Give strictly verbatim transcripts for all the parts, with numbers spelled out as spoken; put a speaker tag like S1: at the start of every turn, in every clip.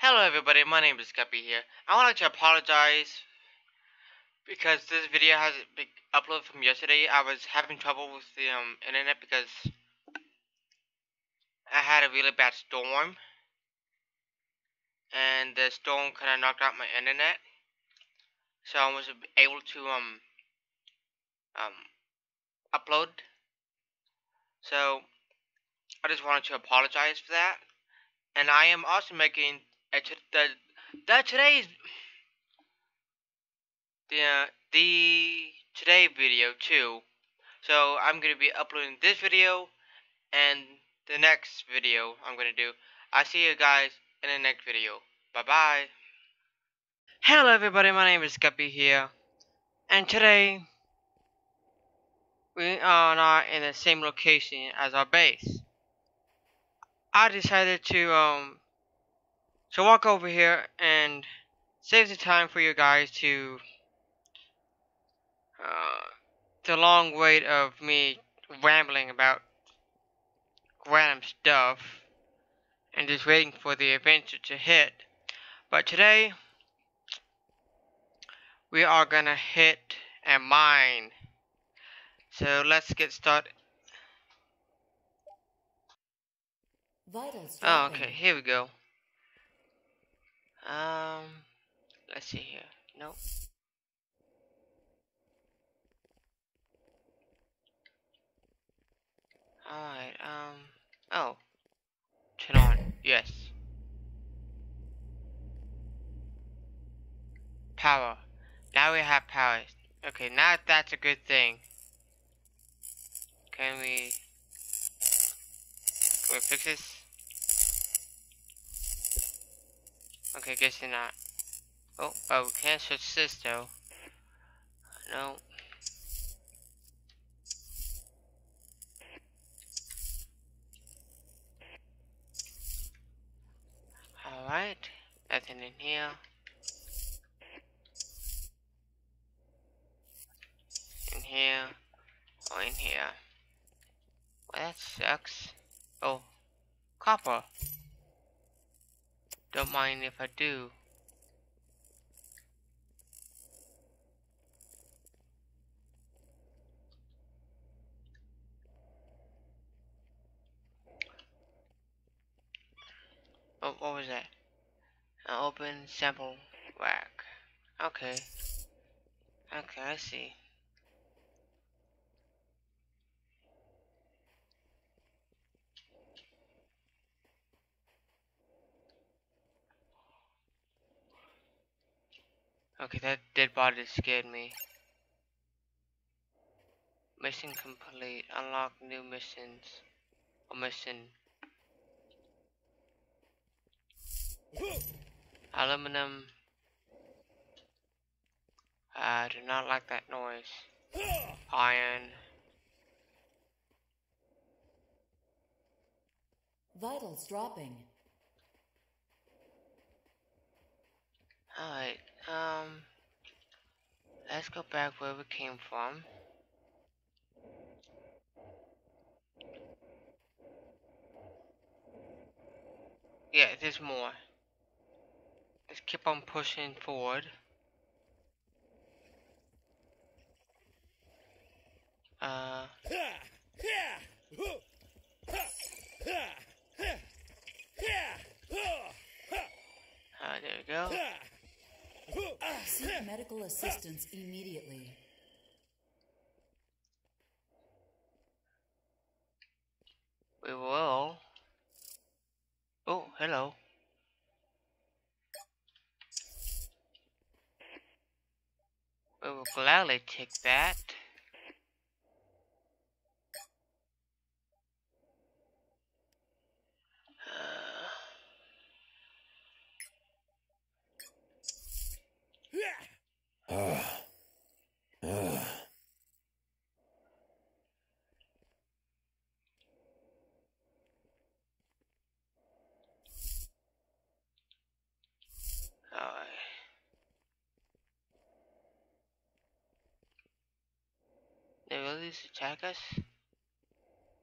S1: Hello everybody, my name is Guppy here. I would like to apologize because this video has been uploaded from yesterday. I was having trouble with the um, internet because I had a really bad storm. And the storm kinda knocked out my internet. So I wasn't able to um um upload. So I just wanted to apologize for that. And I am also making a t the the today's the uh, the today video too. So I'm gonna be uploading this video and the next video I'm gonna do. I'll see you guys in the next video. Bye bye. Hello everybody, my name is Guppy here, and today we are not in the same location as our base. I decided to um to walk over here and save the time for you guys to uh the long wait of me rambling about random stuff and just waiting for the adventure to hit. But today we are gonna hit a mine. So let's get started.
S2: Vitals
S1: Oh,
S2: dropping.
S1: okay, here we go. Um, let's see here. Nope. Alright, um, oh. Turn on, yes. Power. Now we have power. Okay, now that's a good thing. Can we... Can we fix this? Okay, guess you're not. Oh, oh, we can't switch this though. No. Alright, nothing in here. In here. Or in here. Well, that sucks. Oh, copper. Don't mind if I do. Oh, what was that? An open sample rack. Okay. Okay, I see. Okay, that dead body scared me. Mission complete. Unlock new missions. A mission. Aluminum. I do not like that noise. Iron.
S2: Vitals dropping.
S1: Alright, um, let's go back where we came from. Yeah, there's more. Let's keep on pushing forward. Uh. Uh, there we go.
S2: Seek medical assistance immediately.
S1: We will. Oh, hello. We will gladly take that. Uh.
S3: Uh, uh.
S1: Alright. They will these attack us?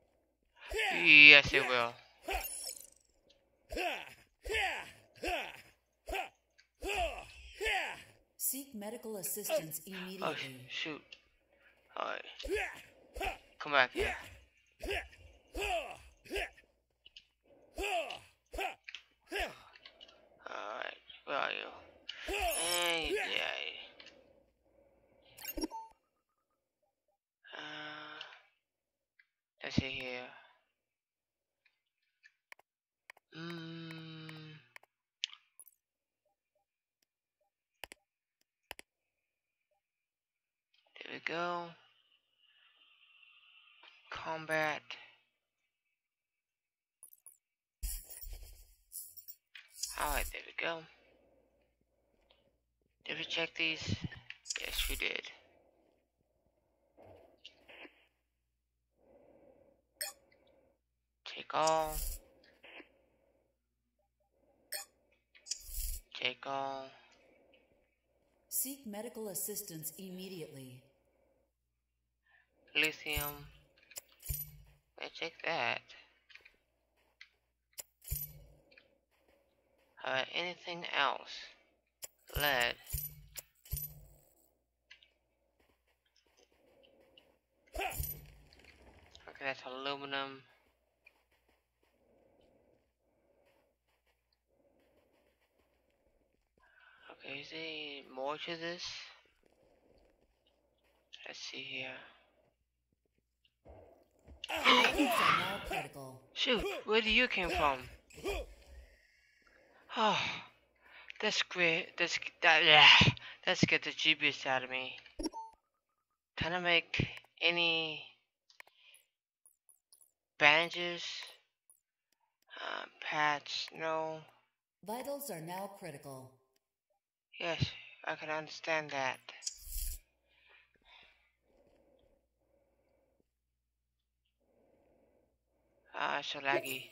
S1: Yes, it will.
S2: medical assistance
S1: Oh,
S2: immediately.
S1: shoot. Alright. Come back here. Alright, where are you? Hey, yeah. Uh, let's see here. Mm. There we go. Combat. Alright, there we go. Did we check these? Yes, we did. Take all. Take all.
S2: Seek medical assistance immediately.
S1: Lithium. Let's check that. Alright, anything else? Lead. Okay, that's aluminum. Okay, is there more to this? Let's see here.
S2: Vitals are now critical.
S1: Shoot, where do you came from? Oh, that's great. That's that. Yeah, that scared the G B S out of me. Can I make any bandages? Uh, patch? No.
S2: Vitals are now critical.
S1: Yes, I can understand that. Ah, so laggy.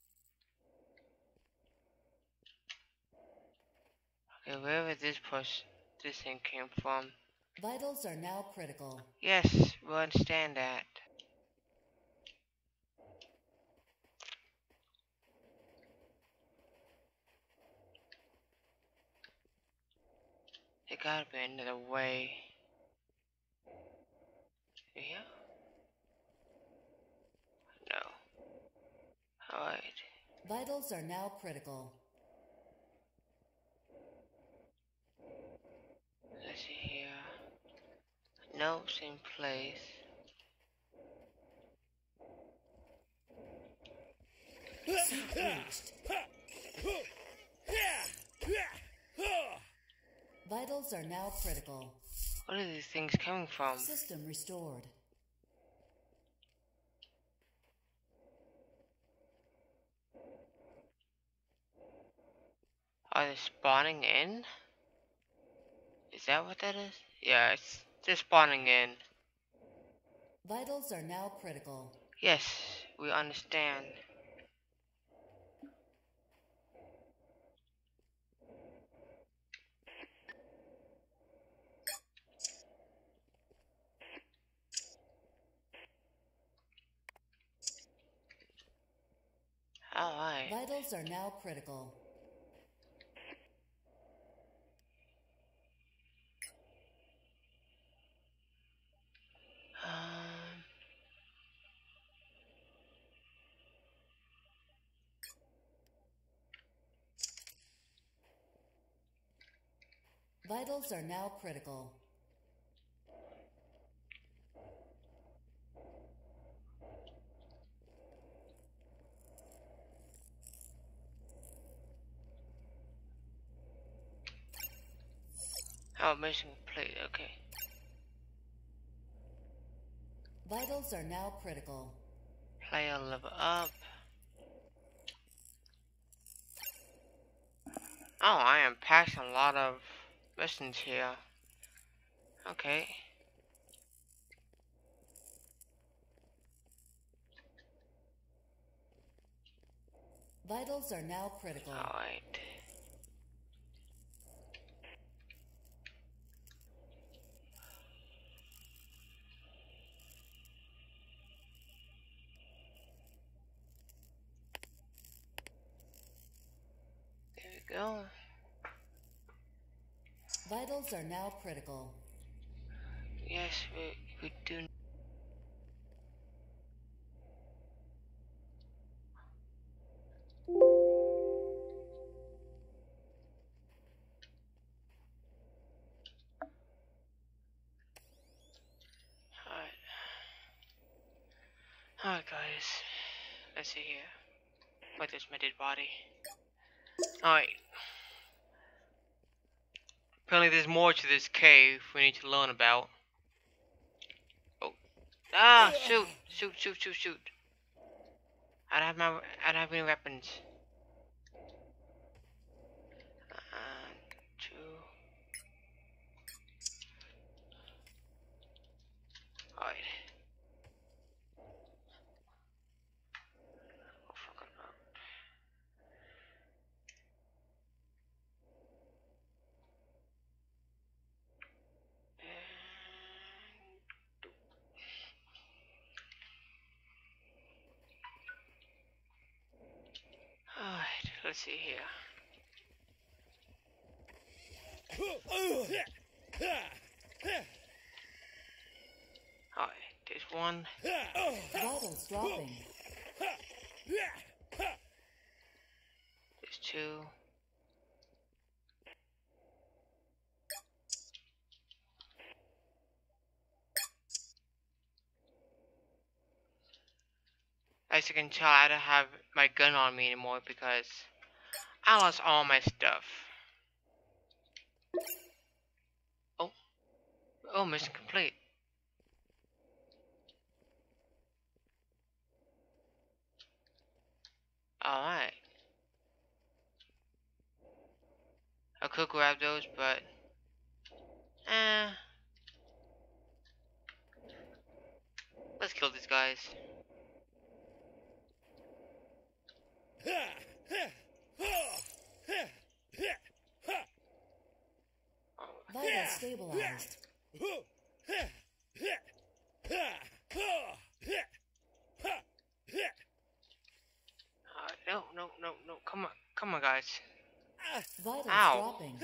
S1: Okay, wherever this push, this thing came from.
S2: Vitals are now critical.
S1: Yes, we understand that. There gotta be another way. Yeah? No. Alright.
S2: Vitals are now critical.
S1: Let's see here. No, same place.
S2: Seek reached. Vitals are now critical.
S1: What are these things coming from?
S2: System restored.
S1: Are they spawning in? Is that what that is? Yeah, it's they're spawning in.
S2: Vitals are now critical.
S1: Yes, we understand. Alright.
S2: Vitals are now critical.
S1: Um,
S2: Vitals are now critical.
S1: oh, mission complete. Okay.
S2: Vitals are now critical.
S1: Player level up. Oh, I am packing a lot of missions here. Okay.
S2: Vitals are now critical.
S1: Alright. There we go.
S2: Vitals are now critical.
S1: Yes, we, we do. Alright. Alright, guys. Let's see here. What is my dead body? Alright. Apparently there's more to this cave we need to learn about. Oh. Ah! Shoot! Shoot, shoot, shoot, shoot. I don't have my I don't have any weapons. Uh, two. Alright. Oh, fuck about. Alright, let's see here. Alright, there's one.
S2: Vitals dropping.
S1: There's two. As you can tell, I don't have my gun on me anymore because I lost all my stuff. Oh. Oh, mission complete. Alright. I could grab those, but... Eh. Let's kill these guys.
S2: Vitals stabilized.
S1: Uh, no, no, no, no. Come on. Come on, guys.
S2: Vitals
S1: Ow.
S2: dropping.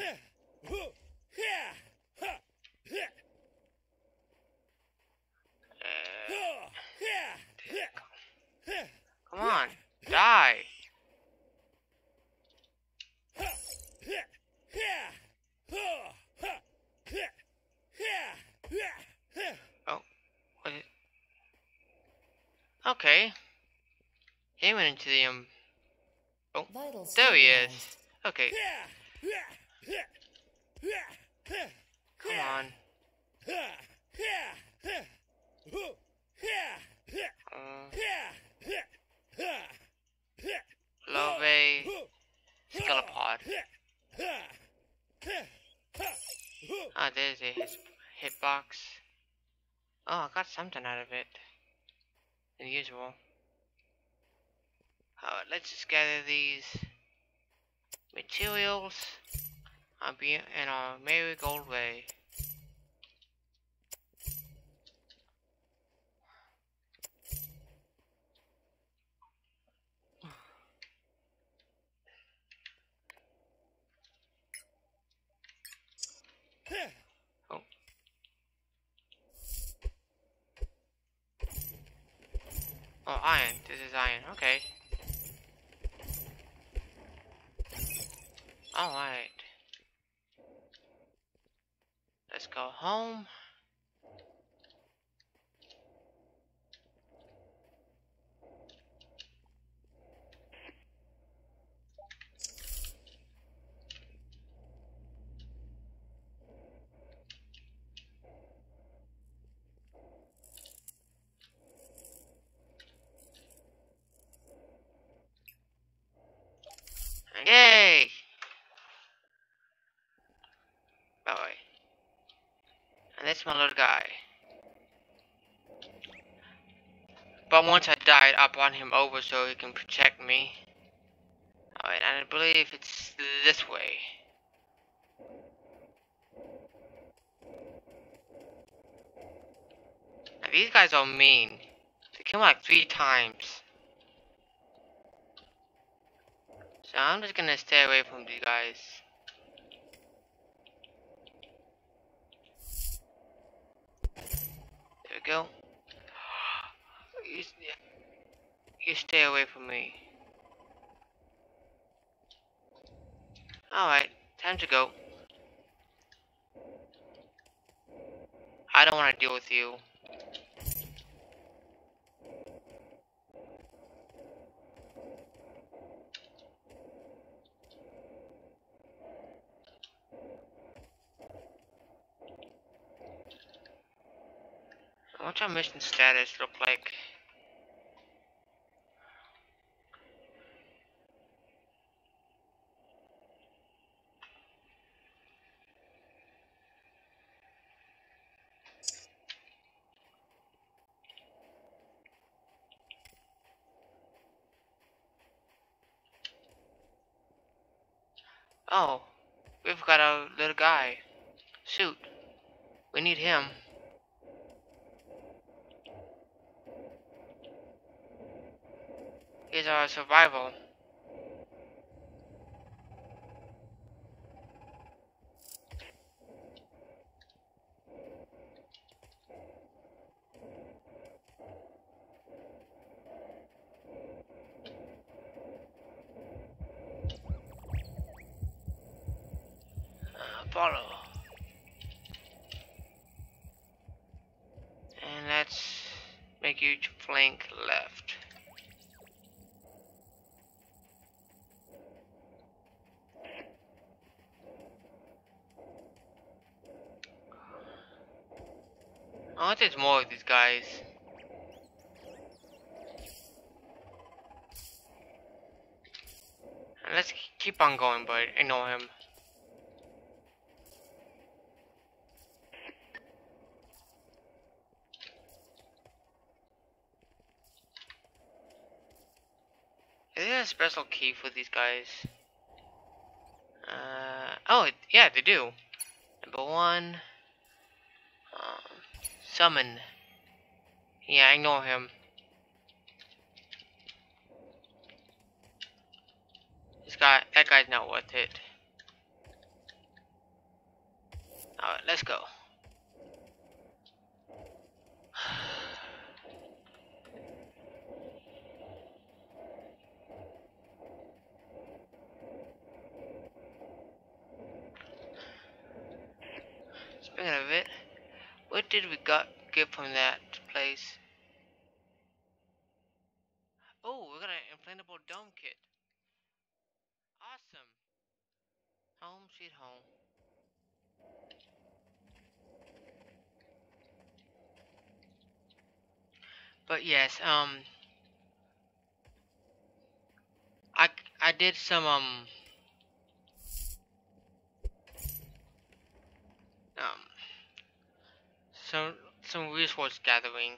S1: Uh, come on. Die. Oh. What is... Okay. He went into the, um... Oh.
S2: Vitals
S1: There he is.
S2: stabilized.
S1: Okay. Come on. Uh, Love a Skelepod. Ah, there's a hit hitbox. Oh, I got something out of it. Than usual. Alright, let's just gather these materials. I'll be in our marigold way. Oh. Oh, iron. This is iron. Okay. Alright. Let's go home. Yay! Bye bye. And that's my little guy. But once I died, I brought him over so he can protect me. Alright, and I believe it's this way. Now, these guys are mean. They kill me like three times. So I'm just gonna stay away from these guys. There we go. You, you stay away from me. Alright, time to go. I don't want to deal with you. What's our mission status look like? Oh, we've got a little guy. Suit. We need him. He's our survival. Uh, follow. And let's make you flank left. I want there's more of these guys. And let's keep on going, but ignore him. Is there a special key for these guys? Uh, oh, yeah, they do. Number one. Um, summon. Yeah, ignore him. This guy, that guy's not worth it. Alright, let's go. Speaking of it, what did we got get from that place? Oh, we got an inflatable dome kit. Awesome. Home sweet home. But yes, um, I I did some um um some some resource gathering.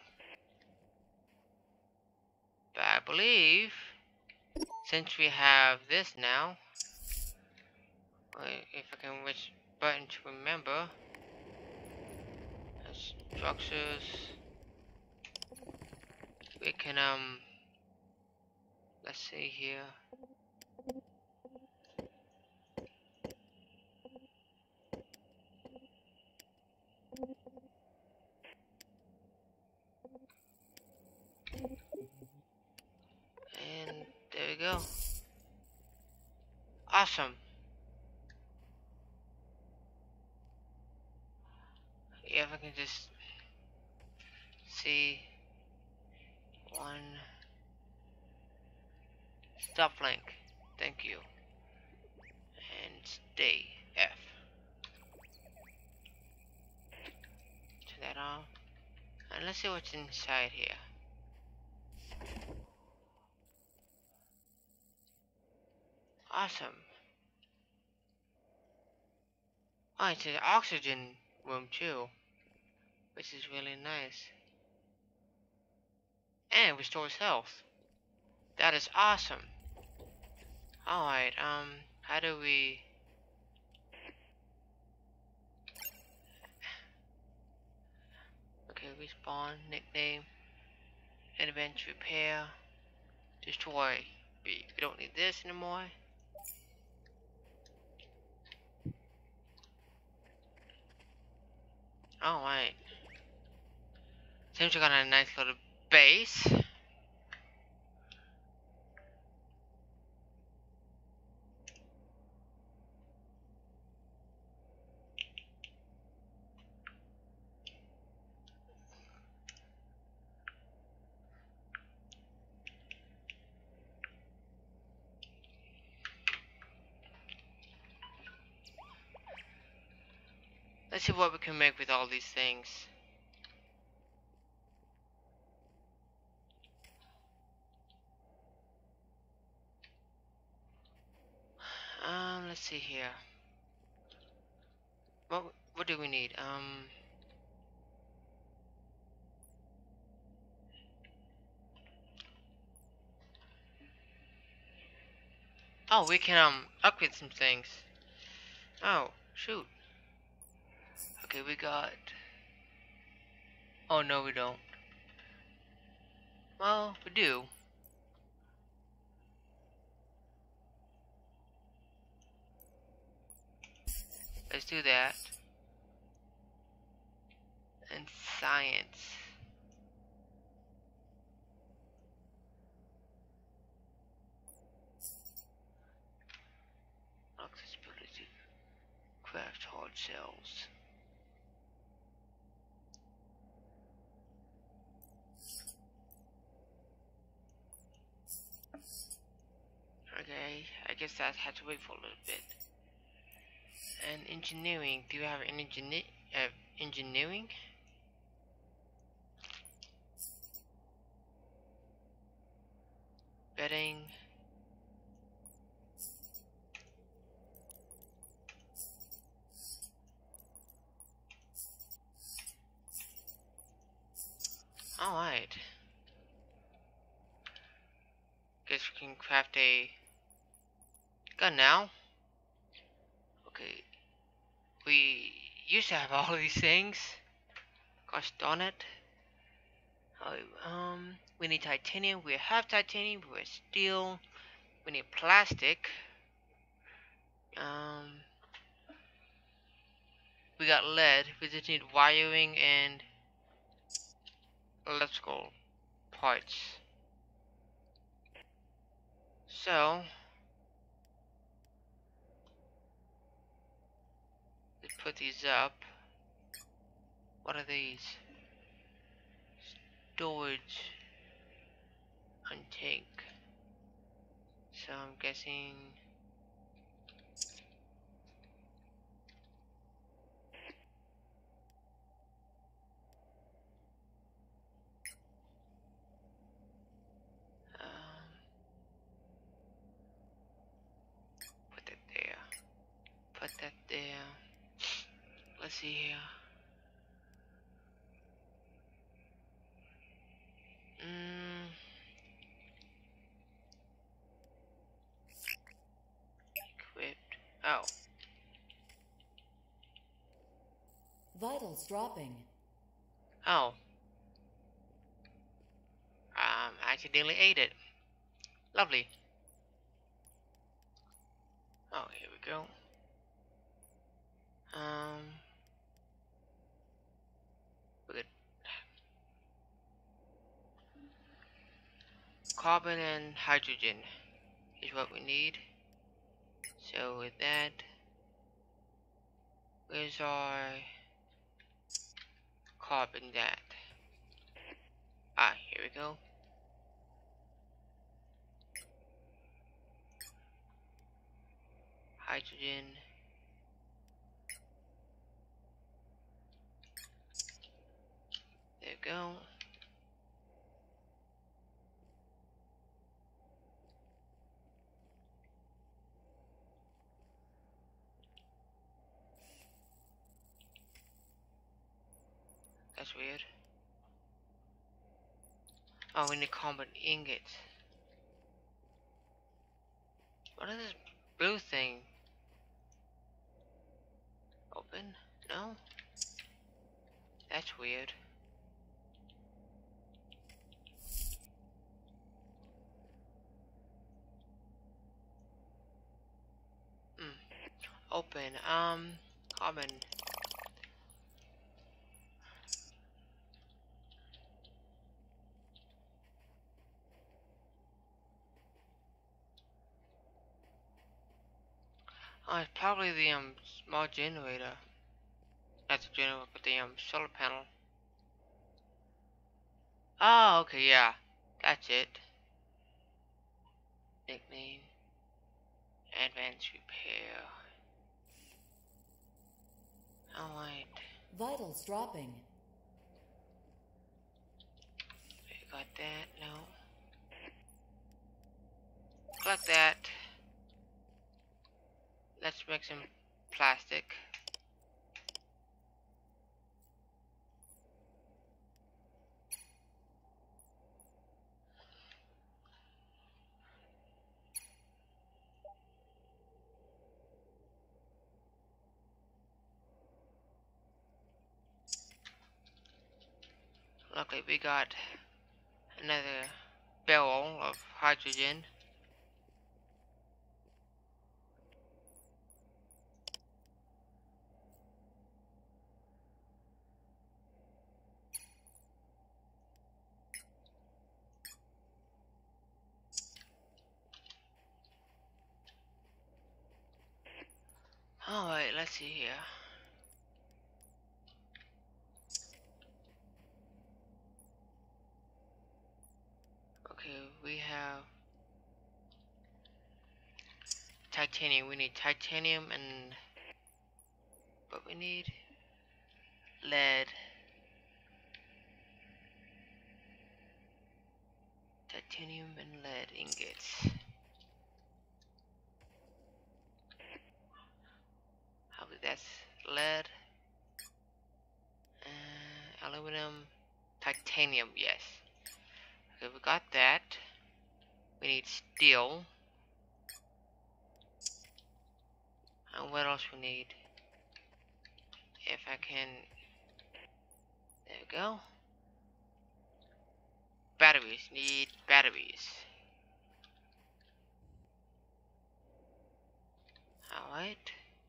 S1: But I believe since we have this now, if I can which button to remember, structures. We can um let's see here. And there we go. Awesome. Yeah, if I can just see one stop link. Thank you. And stay F. Turn that off. And let's see what's inside here. Awesome. Oh, it's an oxygen room too, which is really nice. And restores health. That is awesome. Alright, um, how do we... Okay, respawn, nickname, advance, repair, destroy. We, we don't need this anymore. Alright. Seems we got a nice little base. Let's see what we can make with all these things. Um, let's see here. What what do we need? Um, oh, we can um upgrade some things. Oh, shoot. Okay, we got. Oh no, we don't. Well, we do. Let's do that. And science. Accessibility. Craft hard cells. Okay, I guess that had to wait for a little bit. And engineering. Do you have an engineer? Uh, engineering? Betting. Alright. Guess we can craft a gun now. Okay. We used to have all these things. Gosh darn it. Oh, um, we need titanium. We have titanium. We have steel. We need plastic. Um, we got lead. We just need wiring and electrical parts. So let's put these up. What are these? Storage and tank. So I'm guessing um, put that there. Put that there. Let's see here. Mm. Equipped. Oh.
S2: Vitals dropping.
S1: Oh. Um, I accidentally ate it. Lovely. Oh, here we go. Um. Good. Carbon and hydrogen is what we need. So with that, where's our carbon that? Ah, here we go. Hydrogen. There we go. That's weird. Oh, we need carbon ingots. What is this blue thing? Open? No? That's weird. Hmm. Open. Um, carbon. Oh, it's probably the um small generator. That's the generator with the um solar panel. Oh, okay, yeah. That's it. Nickname. Advanced repair. Alright.
S2: Vitals dropping.
S1: We got that, no. Collect that. Let's make some plastic. Luckily we got another barrel of hydrogen. Alright, let's see here. Okay, we have titanium. We need titanium and what we need? Lead. Titanium and lead ingots. I believe that's lead. Uh, aluminum. Titanium, yes. Okay, we got that. We need steel. And what else we need? If I can... There we go. Batteries. Need batteries. Alright.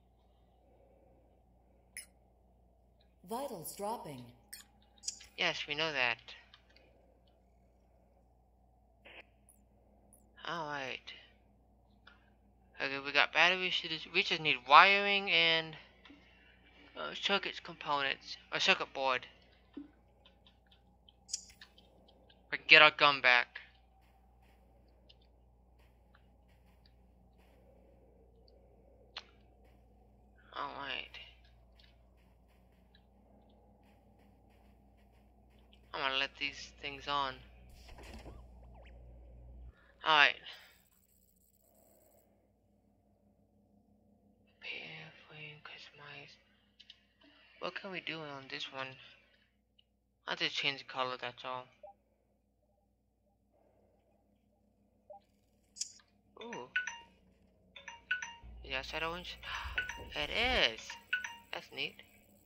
S2: Vitals dropping.
S1: Yes, we know that. Alright. Okay, we got batteries. We just need wiring and uh, circuit components. Or circuit board. Or get our gun back. Alright. I'm gonna let these things on. Alright. Repair, frame, customize. What can we do on this one? I'll just change the color, that's all. Ooh. Is the outside orange? It is. That's neat.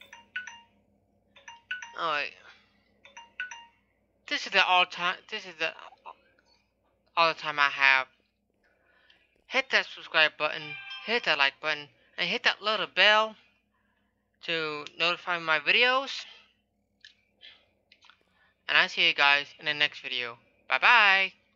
S1: Alright. This is the all time. This is the all the time I have. Hit that subscribe button, hit that like button, and hit that little bell to notify my videos. And I'll see you guys in the next video. Bye bye.